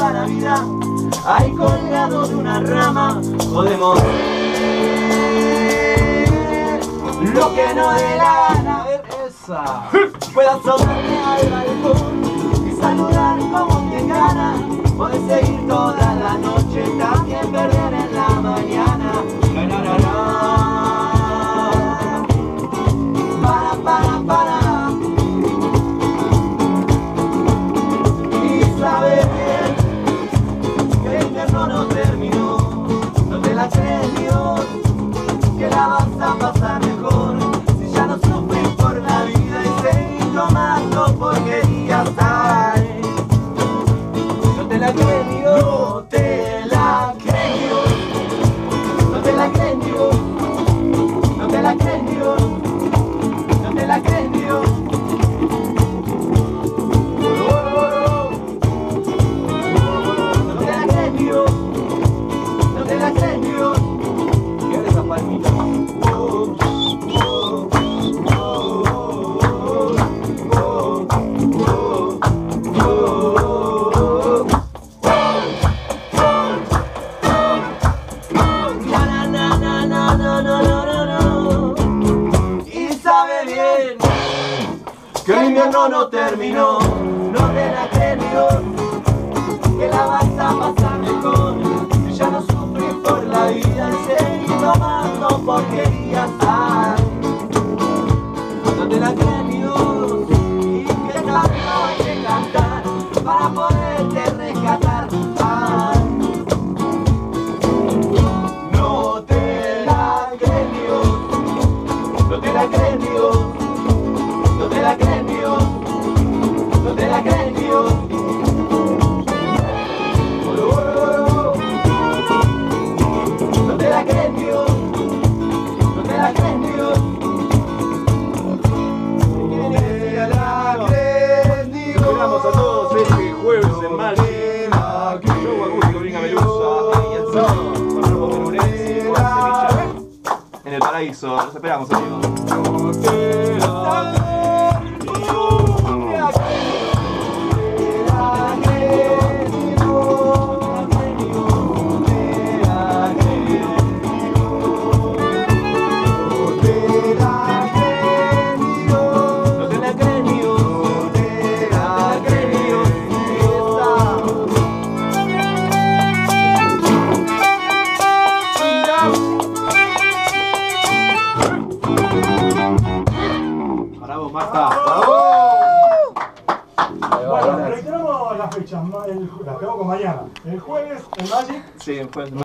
toda la vida, ahí colgado de una rama, podemos ver lo que no dé la gana. Puedo asomarme al balcón y saludar como quien gana. Podés seguir toda la noche, también perder en la mañana. Para. Y sabes bien que el invierno no terminó. No te la crees, Dios, que la vas a pasar mejor si ya no sufres por la vida y seguís tomando porquerías. Ay, no te la crees, Dios. No te la crees, Dios. No te la crees, Dios. No te la crees, Dios. No te la crees, Dios. No te la crees, Dios. No te la crees, Dios. ¿Qué es esa palmita? Que el invierno no terminó, no te la crees, Dios, que la vas a pasar mejor, que ya no sufres por la vida y seguís tomando porquerías. Ay, no te la crees, Dios, y que tanto hay que cantar para poderte rescatar. Ay, no te la crees, Dios, no te la crees, Dios. No te la crees, Dios. No te la crees, Dios. No te la crees, Dios. No te la crees, Dios. No te la crees, Dios. Esperamos a todos este jueves en Malvin. Show acústico, Vinga Melusa. Y el sábado con Robo Perunense y Juan Semilla en el Paraíso. Los esperamos, amigos. No te la Bravo, Marta. Bueno, reiteramos las fechas, la tengo con mañana. El jueves en Magic. Sí, pues.